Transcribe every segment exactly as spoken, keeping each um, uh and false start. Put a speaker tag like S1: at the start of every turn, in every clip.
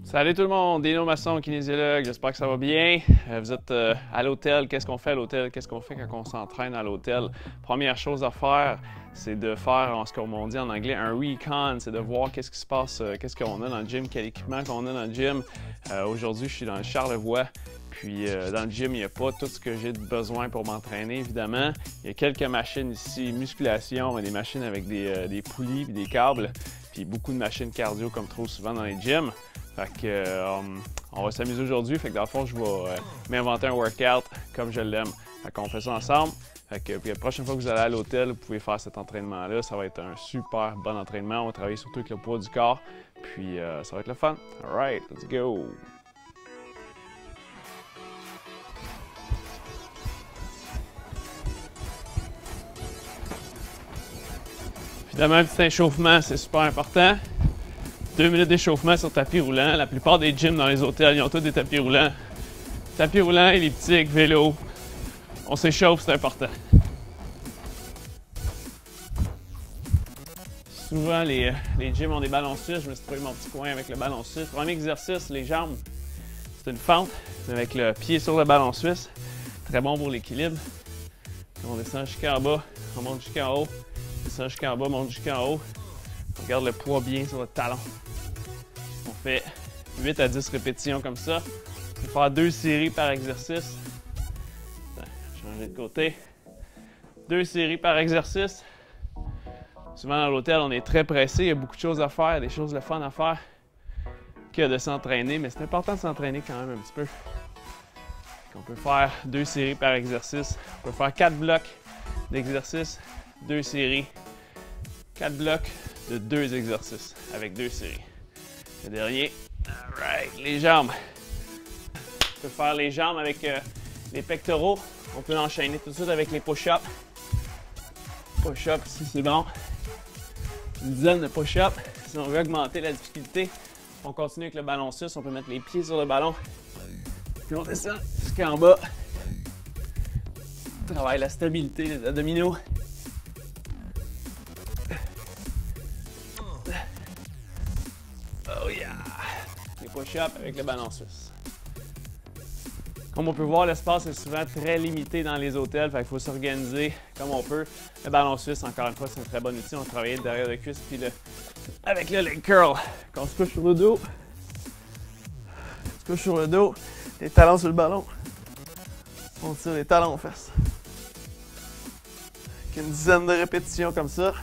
S1: Salut tout le monde, Dino Masson, kinésiologue, j'espère que ça va bien. Euh, vous êtes euh, à l'hôtel, qu'est-ce qu'on fait à l'hôtel? Qu'est-ce qu'on fait quand on s'entraîne à l'hôtel? Première chose à faire, c'est de faire ce qu'on dit en anglais un recon, c'est de voir qu'est-ce qui se passe, euh, qu'est-ce qu'on a dans le gym, quel équipement qu'on a dans le gym. Euh, Aujourd'hui, je suis dans le Charlevoix, puis euh, dans le gym, il n'y a pas tout ce que j'ai besoin pour m'entraîner, évidemment. Il y a quelques machines ici, musculation, des machines avec des, euh, des poulies et des câbles, puis beaucoup de machines cardio comme trop souvent dans les gyms. Fait que, euh, on va s'amuser aujourd'hui. Fait que dans le fond, je vais euh, m'inventer un workout comme je l'aime. Fait qu'on fait ça ensemble. Fait que puis la prochaine fois que vous allez à l'hôtel, vous pouvez faire cet entraînement-là. Ça va être un super bon entraînement. On va travailler surtout avec le poids du corps. Puis euh, ça va être le fun. Alright, let's go! Évidemment, un petit échauffement, c'est super important. Deux minutes d'échauffement sur tapis roulant. La plupart des gyms dans les hôtels, ils ont tous des tapis roulants. Tapis roulant, elliptique, vélo. On s'échauffe, c'est important. Souvent, les, les gyms ont des ballons suisses. Je me suis trouvé mon petit coin avec le ballon suisse. Premier exercice, les jambes. C'est une fente avec le pied sur le ballon suisse. Très bon pour l'équilibre. On descend jusqu'en bas, on monte jusqu'en haut. On descend jusqu'en bas, on monte jusqu'en haut. On garde le poids bien sur le talon. On fait huit à dix répétitions comme ça. On va faire deux séries par exercice. Changer de côté. Deux séries par exercice. Souvent dans l'hôtel, on est très pressé. Il y a beaucoup de choses à faire, des choses de fun à faire que de s'entraîner. Mais c'est important de s'entraîner quand même un petit peu. On peut faire deux séries par exercice. On peut faire quatre blocs d'exercices, deux séries. Quatre blocs de deux exercices avec deux séries. Le dernier, alright, les jambes. On peut faire les jambes avec euh, les pectoraux. On peut l'enchaîner tout de suite avec les push-ups. Push-ups, ici c'est bon. Une dizaine de push-ups. Si on veut augmenter la difficulté, on continue avec le ballon suisse. On peut mettre les pieds sur le ballon. Puis on descend jusqu'en bas. On travaille la stabilité, les abdominaux. Oh yeah! Les push-ups avec le ballon suisse. Comme on peut voir, l'espace est souvent très limité dans les hôtels, fait qu'il faut s'organiser comme on peut. Le ballon suisse, encore une fois, c'est un très bon outil. On travaille derrière le cuisse, puis le... avec le leg curl. Quand on se couche sur le dos, on se couche sur le dos, les talons sur le ballon. On tire les talons aux fesses. Avec une dizaine de répétitions comme ça.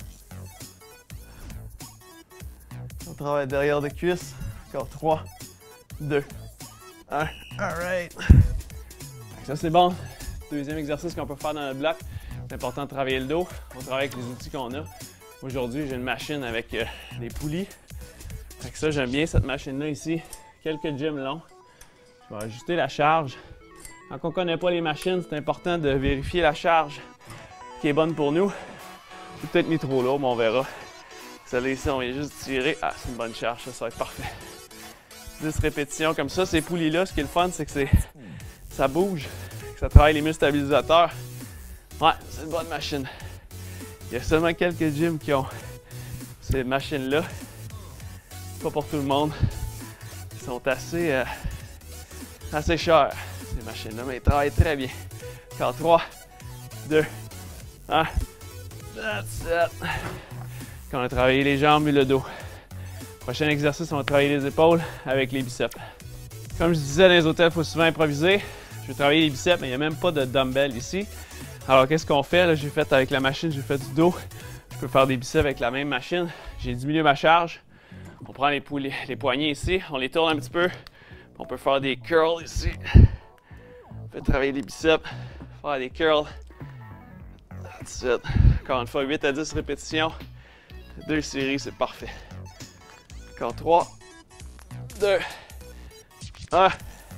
S1: On travaille derrière les cuisses. Encore trois, deux, un. Alright. Ça c'est bon. Deuxième exercice qu'on peut faire dans le bloc. C'est important de travailler le dos. On travaille avec les outils qu'on a. Aujourd'hui, j'ai une machine avec euh, des poulies. Fait que ça, j'aime bien cette machine-là ici. Quelques gyms longs. Je vais ajuster la charge. Quand on ne connaît pas les machines, c'est important de vérifier la charge qui est bonne pour nous. Ou peut-être mis trop lourd, mais on verra. Celle-là ici, on vient juste tirer. Ah, c'est une bonne charge, ça, ça va être parfait. dix répétitions comme ça. Ces poulies-là, ce qui est le fun, c'est que c'est, ça bouge, que ça travaille les muscles stabilisateurs. Ouais, c'est une bonne machine. Il y a seulement quelques gyms qui ont ces machines-là. Pas pour tout le monde. Ils sont assez, euh, assez chers, ces machines-là, mais ils travaillent très bien. Encore trois, deux, un. That's it. Quand on a travaillé les jambes et le dos. Prochain exercice, on va travailler les épaules avec les biceps. Comme je disais, dans les hôtels, il faut souvent improviser. Je vais travailler les biceps, mais il n'y a même pas de dumbbell ici. Alors, qu'est-ce qu'on fait? Là, j'ai fait avec la machine, j'ai fait du dos. Je peux faire des biceps avec la même machine. J'ai diminué ma charge. On prend les, poulies, les poignets ici, on les tourne un petit peu. On peut faire des curls ici. On peut travailler les biceps, faire des curls. That's it. Encore une fois, huit à dix répétitions. Deux séries, c'est parfait. Encore trois, deux, un.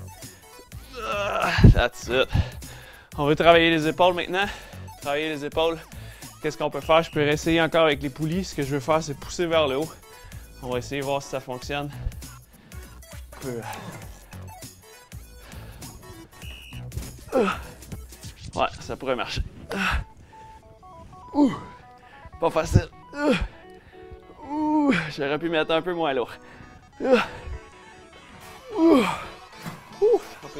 S1: That's it. On veut travailler les épaules maintenant. Travailler les épaules. Qu'est-ce qu'on peut faire? Je peux essayer encore avec les poulies. Ce que je veux faire, c'est pousser vers le haut. On va essayer de voir si ça fonctionne. On peut... Ouais, ça pourrait marcher. Ouh, pas facile. Ouh, j'aurais pu mettre un peu moins lourd.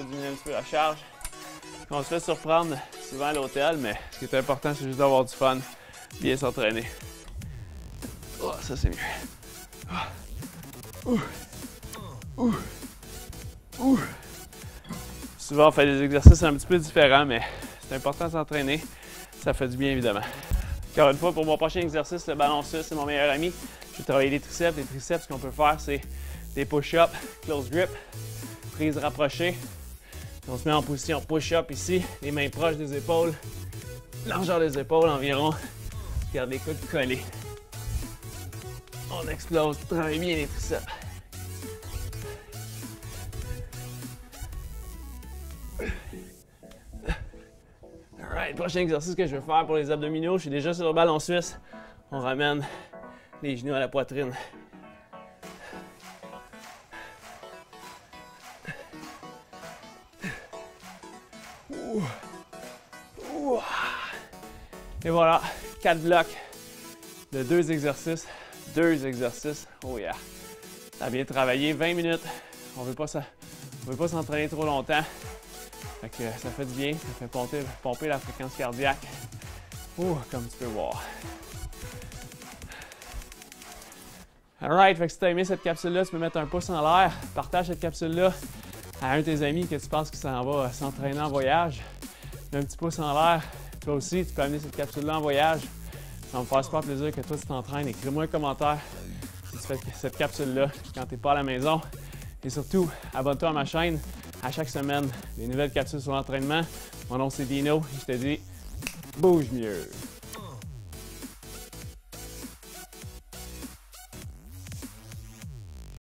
S1: diminuer un petit peu la charge. On se fait surprendre souvent à l'hôtel, mais ce qui est important, c'est juste d'avoir du fun, bien s'entraîner. Oh, ça c'est mieux. Oh. Ouh. Ouh. Ouh. Souvent, on fait des exercices un petit peu différents, mais c'est important de s'entraîner. Ça fait du bien, évidemment. Encore une fois, pour mon prochain exercice, le ballon suisse, c'est mon meilleur ami. Je vais travailler les triceps. Les triceps, ce qu'on peut faire, c'est des push-ups, close grip, prise rapprochée. On se met en position push-up ici, les mains proches des épaules, largeur des épaules environ. Garde les coudes collés. On explose, travaille bien les triceps. Alright, prochain exercice que je vais faire pour les abdominaux, je suis déjà sur le ballon suisse. On ramène les genoux à la poitrine. Ouh. Ouh. Et voilà, quatre blocs de deux exercices. Deux exercices. Oh yeah. Ça a bien travaillé. vingt minutes. On ne veut pas s'entraîner trop longtemps. Fait que ça fait du bien. Ça fait pomper, pomper la fréquence cardiaque. Ouh, comme tu peux voir. Alright, fait que si tu as aimé cette capsule-là, tu peux mettre un pouce en l'air. Partage cette capsule-là à un de tes amis que tu penses qu'il s'en va s'entraîner en voyage. Mets un petit pouce en l'air. Toi aussi, tu peux amener cette capsule-là en voyage. Ça va me faire super plaisir que toi tu t'entraînes. Écris-moi un commentaire si tu fais cette capsule-là quand tu n'es pas à la maison. Et surtout, abonne-toi à ma chaîne. À chaque semaine, des nouvelles capsules sur l'entraînement. Mon nom c'est Dino et je te dis, bouge mieux!